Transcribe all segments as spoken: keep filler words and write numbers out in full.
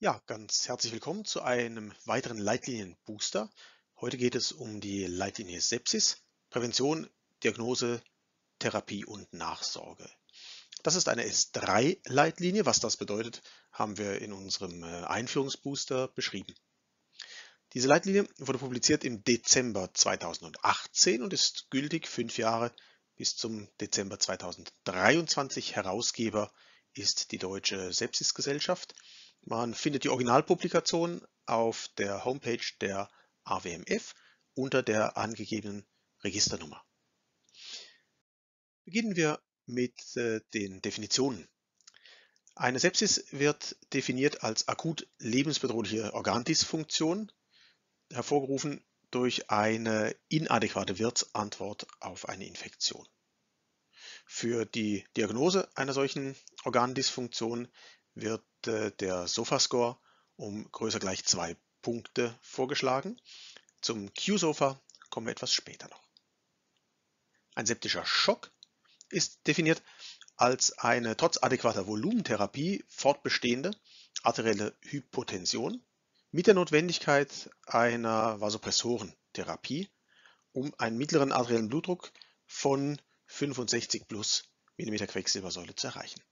Ja, ganz herzlich willkommen zu einem weiteren Leitlinien-Booster. Heute geht es um die Leitlinie Sepsis, Prävention, Diagnose, Therapie und Nachsorge. Das ist eine S drei Leitlinie. Was das bedeutet, haben wir in unserem äh, Einführungsbooster beschrieben. Diese Leitlinie wurde publiziert im Dezember zweitausendachtzehn und ist gültig fünf Jahre bis zum Dezember zweitausenddreiundzwanzig. Herausgeber ist die Deutsche Sepsisgesellschaft. Man findet die Originalpublikation auf der Homepage der A W M F unter der angegebenen Registernummer. Beginnen wir mit äh, den Definitionen. Eine Sepsis wird definiert als akut lebensbedrohliche Organdysfunktion, hervorgerufen durch eine inadäquate Wirtsantwort auf eine Infektion. Für die Diagnose einer solchen Organdysfunktion wird äh, der SOFA-Score um größer gleich zwei Punkte vorgeschlagen. Zum Q-SOFA kommen wir etwas später noch. Ein septischer Schock ist definiert als eine trotz adäquater Volumentherapie fortbestehende arterielle Hypotension mit der Notwendigkeit einer Vasopressorentherapie, um einen mittleren arteriellen Blutdruck von fünfundsechzig plus Millimeter Quecksilbersäule zu erreichen.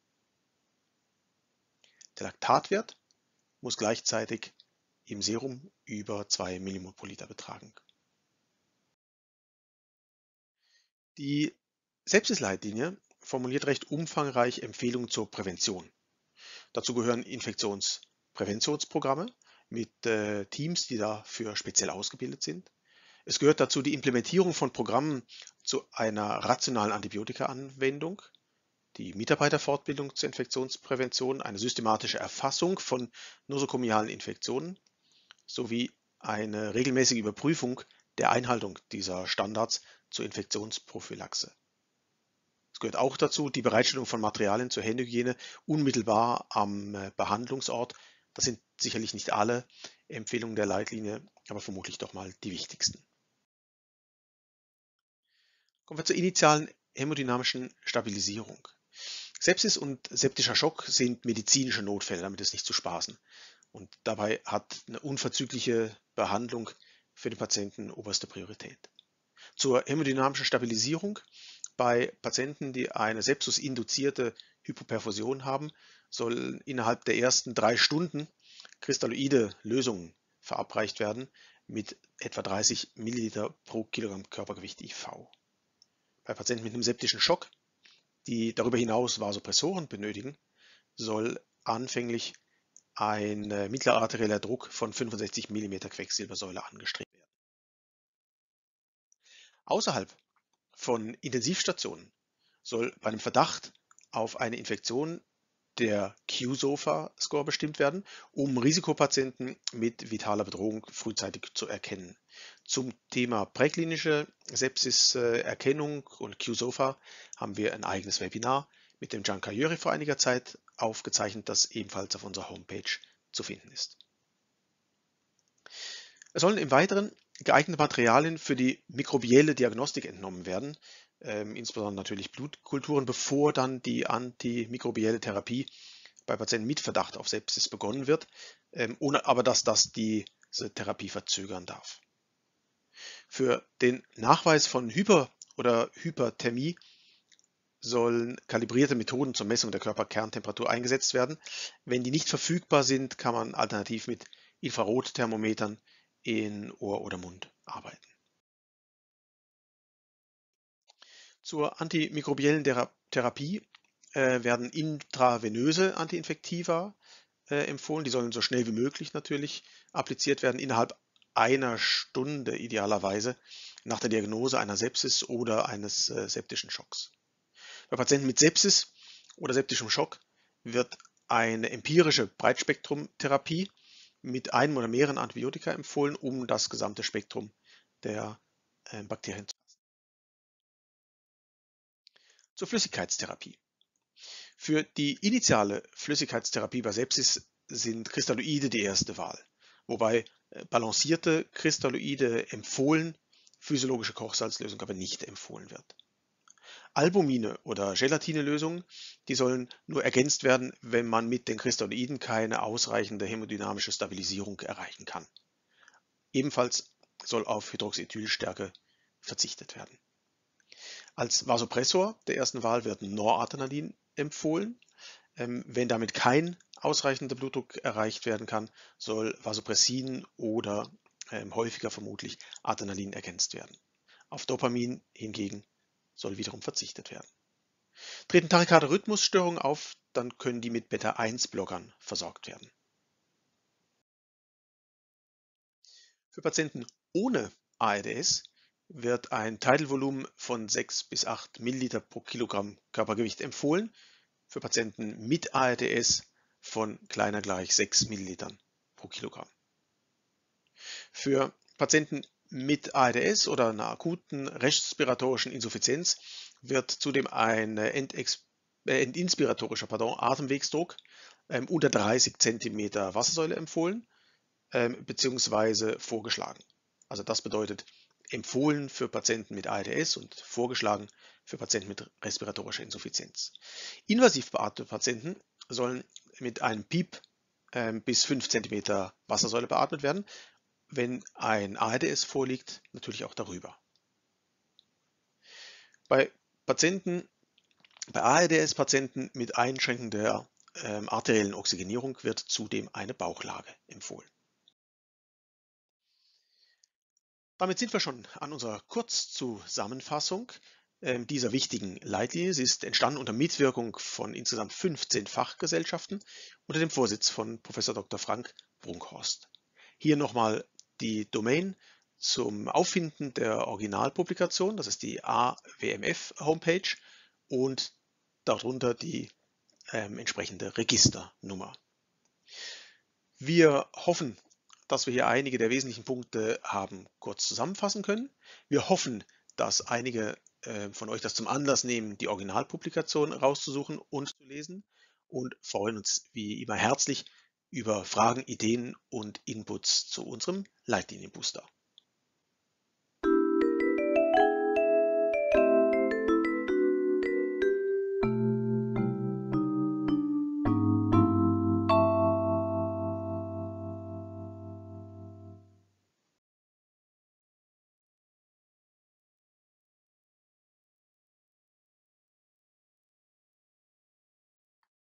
Der Laktatwert muss gleichzeitig im Serum über zwei Millimol pro Liter betragen. Die Sepsisleitlinie formuliert recht umfangreich Empfehlungen zur Prävention. Dazu gehören Infektionspräventionsprogramme mit äh, Teams, die dafür speziell ausgebildet sind. Es gehört dazu die Implementierung von Programmen zu einer rationalen Antibiotikaanwendung, die Mitarbeiterfortbildung zur Infektionsprävention, eine systematische Erfassung von nosokomialen Infektionen sowie eine regelmäßige Überprüfung der Einhaltung dieser Standards zur Infektionsprophylaxe. Es gehört auch dazu die Bereitstellung von Materialien zur Händehygiene unmittelbar am Behandlungsort. Das sind sicherlich nicht alle Empfehlungen der Leitlinie, aber vermutlich doch mal die wichtigsten. Kommen wir zur initialen hämodynamischen Stabilisierung. Sepsis und septischer Schock sind medizinische Notfälle, damit ist nicht zu spaßen. Und dabei hat eine unverzügliche Behandlung für den Patienten oberste Priorität. Zur hämodynamischen Stabilisierung bei Patienten, die eine sepsusinduzierte Hypoperfusion haben, sollen innerhalb der ersten drei Stunden kristalloide Lösungen verabreicht werden mit etwa dreißig Milliliter pro Kilogramm Körpergewicht I V. Bei Patienten mit einem septischen Schock, die darüber hinaus Vasopressoren benötigen, soll anfänglich ein mittlerer arterieller Druck von fünfundsechzig Millimeter Quecksilbersäule angestrebt werden. Außerhalb von Intensivstationen soll bei einem Verdacht auf eine Infektion der Q-SOFA-Score bestimmt werden, um Risikopatienten mit vitaler Bedrohung frühzeitig zu erkennen. Zum Thema präklinische Sepsis-Erkennung und Q-SOFA haben wir ein eigenes Webinar mit dem Can Cayuri vor einiger Zeit aufgezeichnet, das ebenfalls auf unserer Homepage zu finden ist. Es sollen im Weiteren geeignete Materialien für die mikrobielle Diagnostik entnommen werden, ähm, insbesondere natürlich Blutkulturen, bevor dann die antimikrobielle Therapie bei Patienten mit Verdacht auf Sepsis begonnen wird, ähm, ohne aber dass das diese Therapie verzögern darf. Für den Nachweis von Hyper- oder Hyperthermie sollen kalibrierte Methoden zur Messung der Körperkerntemperatur eingesetzt werden. Wenn die nicht verfügbar sind, kann man alternativ mit Infrarotthermometern in Ohr oder Mund arbeiten. Zur antimikrobiellen Therapie äh, werden intravenöse Antiinfektiva äh, empfohlen. Die sollen so schnell wie möglich natürlich appliziert werden, innerhalb einer Stunde idealerweise nach der Diagnose einer Sepsis oder eines äh, septischen Schocks. Bei Patienten mit Sepsis oder septischem Schock wird eine empirische Breitspektrumtherapie mit einem oder mehreren Antibiotika empfohlen, um das gesamte Spektrum der äh, Bakterien zu fassen. Zur Flüssigkeitstherapie. Für die initiale Flüssigkeitstherapie bei Sepsis sind Kristalloide die erste Wahl, wobei äh, balancierte Kristalloide empfohlen, physiologische Kochsalzlösung aber nicht empfohlen wird. Albumine oder Gelatinelösungen, die sollen nur ergänzt werden, wenn man mit den Cristaloiden keine ausreichende hämodynamische Stabilisierung erreichen kann. Ebenfalls soll auf Hydroxyethylstärke verzichtet werden. Als Vasopressor der ersten Wahl wird Noradrenalin empfohlen. Ähm, wenn damit kein ausreichender Blutdruck erreicht werden kann, soll Vasopressin oder ähm, häufiger vermutlich Adrenalin ergänzt werden. Auf Dopamin hingegen soll wiederum verzichtet werden. Treten tachykardische Rhythmusstörungen auf, dann können die mit Beta eins Blockern versorgt werden. Für Patienten ohne A R D S wird ein Tidal Volumen von sechs bis acht Milliliter pro Kilogramm Körpergewicht empfohlen. Für Patienten mit A R D S von kleiner gleich sechs Millilitern pro Kilogramm. Für Patienten mit A R D S oder einer akuten respiratorischen Insuffizienz wird zudem ein entex äh, entinspiratorischer pardon, Atemwegsdruck ähm, unter dreißig Zentimeter Wassersäule empfohlen ähm, bzw. vorgeschlagen. Also das bedeutet empfohlen für Patienten mit A R D S und vorgeschlagen für Patienten mit respiratorischer Insuffizienz. Invasiv beatmete Patienten sollen mit einem Piep ähm, bis fünf Zentimeter Wassersäule beatmet werden. Wenn ein A R D S vorliegt, natürlich auch darüber. Bei Patienten, bei A R D S-Patienten mit einschränkender ähm, arteriellen Oxygenierung wird zudem eine Bauchlage empfohlen. Damit sind wir schon an unserer Kurzzusammenfassung äh, dieser wichtigen Leitlinie. Sie ist entstanden unter Mitwirkung von insgesamt fünfzehn Fachgesellschaften unter dem Vorsitz von Professor Doktor Frank Brunkhorst. Hier nochmal die Domain zum Auffinden der Originalpublikation, das ist die A W M F Homepage und darunter die ähm, entsprechende Registernummer. Wir hoffen, dass wir hier einige der wesentlichen Punkte haben kurz zusammenfassen können. Wir hoffen, dass einige äh, von euch das zum Anlass nehmen, die Originalpublikation rauszusuchen und zu lesen und freuen uns wie immer herzlich über Fragen, Ideen und Inputs zu unserem Leitlinienbooster.